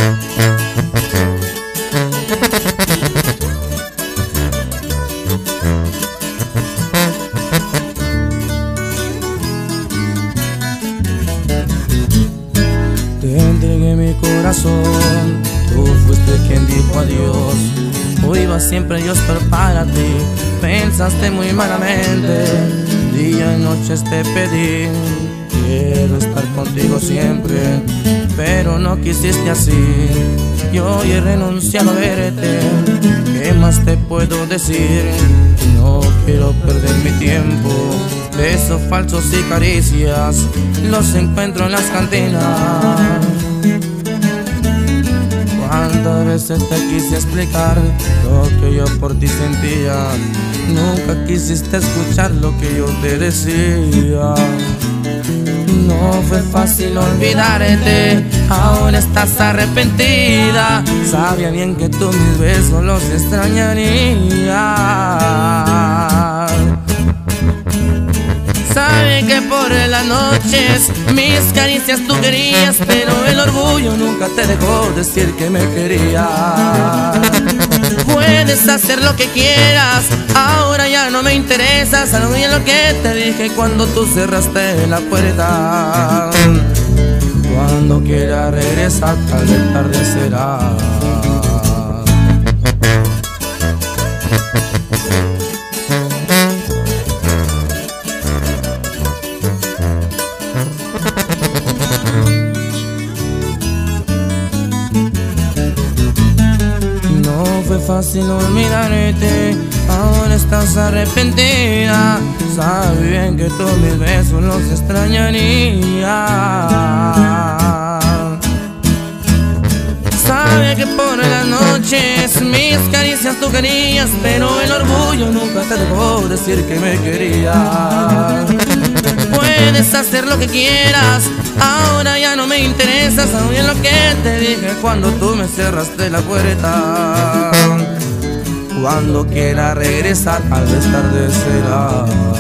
Te entregué mi corazón, tú fuiste quien dijo adiós. Hoy iba siempre yo a estar para ti, pensaste muy malamente. Día y noches te pedí, quiero estar contigo siempre, pero no quisiste así. Yo hoy he renunciado a verte, ¿qué más te puedo decir? No quiero perder mi tiempo, besos falsos y caricias los encuentro en las cantinas. Cuántas veces te quise explicar lo que yo por ti sentía, nunca quisiste escuchar lo que yo te decía. No fue fácil olvidarte, ahora estás arrepentida. Sabía bien que tú mis besos los extrañarías. Sabe que por las noches mis caricias tú querías, pero el orgullo nunca te dejó decir que me querías. Puedes hacer lo que quieras, ahora ya no me interesas. Algo bien lo que te dije cuando tú cerraste la puerta. Cuando quiera regresar, tal vez tarde será. No fue fácil olvidarte, ahora estás arrepentida. Sabes bien que todos mis besos los extrañaría. Sabe que por las noches mis caricias tú querías, pero el orgullo nunca te dejó decir que me querías. Puedes hacer lo que quieras, ahora ya no me interesas. Sabes bien lo que te dije cuando tú me cerraste la puerta. Cuando quiera regresar, tal vez tarde será.